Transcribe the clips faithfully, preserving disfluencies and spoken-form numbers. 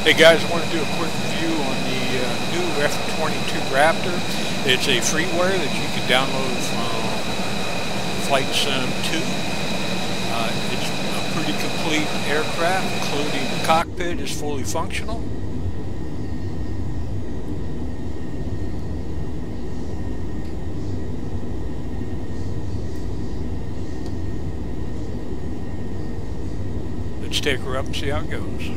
Hey guys, I want to do a quick review on the uh, new F twenty-two Raptor. It's a freeware that you can download from Flight Sim two. Uh, it's a pretty complete aircraft, including the cockpit is fully functional. Let's take her up and see how it goes.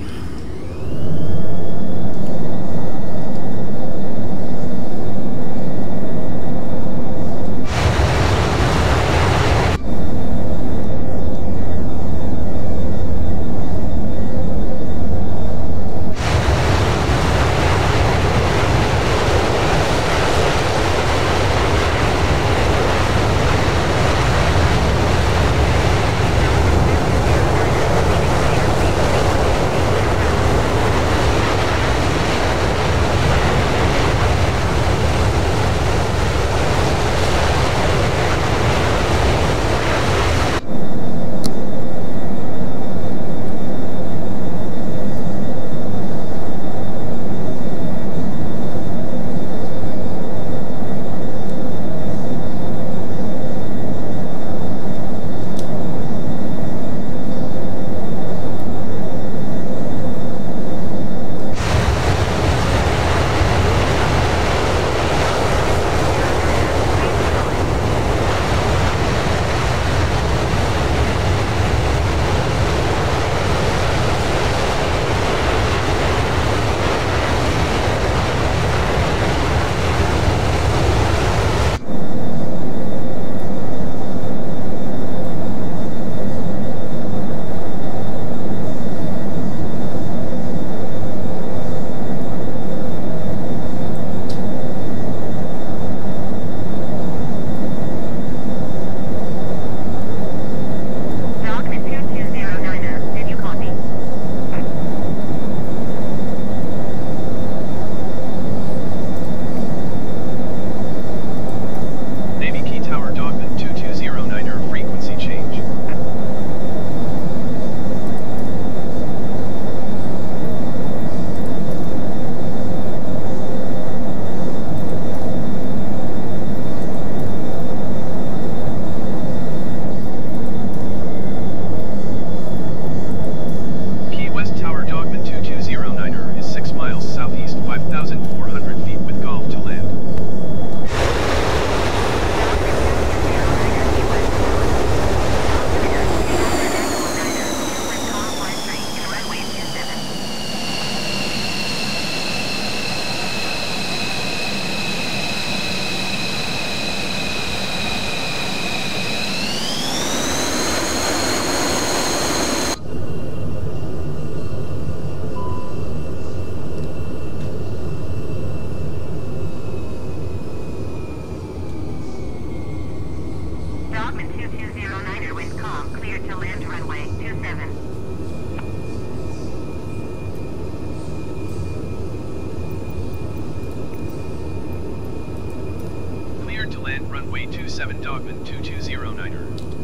Runway two seven Dogman two two zero niner.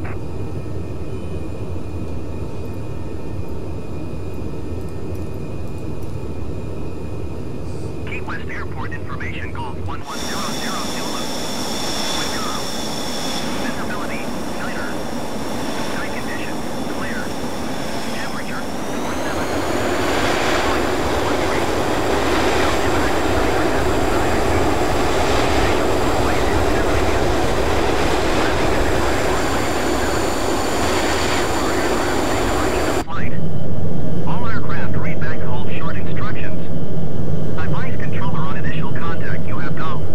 Key West Airport information, Golf one one zero zero Zulu. Visibility, niner. Sky condition, clear. Temperature, four seven. one three. All aircraft read back hold short instructions. Advise controller on initial contact. You have go.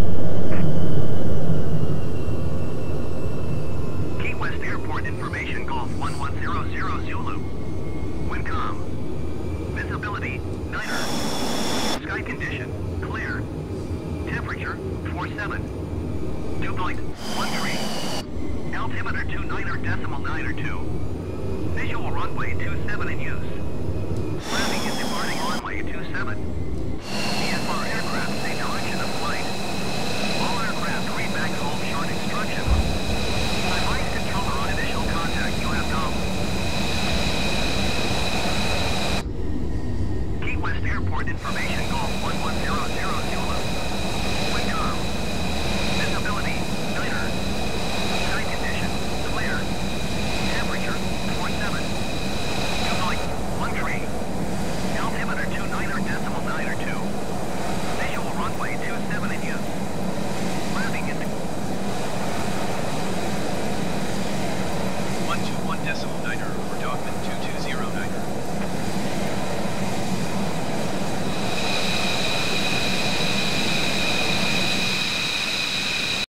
Key West Airport information, Golf one one zero zero Zulu. Wind calm. Visibility, niner. Sky condition, clear. Temperature, four seven. Dew point, one three. Altimeter two niner decimal niner two. Visual runway two seven in use. Landing and departing runway two seven. V F R aircraft say direction of flight. All aircraft read back hold short instructions. Advise controller on initial contact. You have go. Key West Airport information, Golf one one zero zero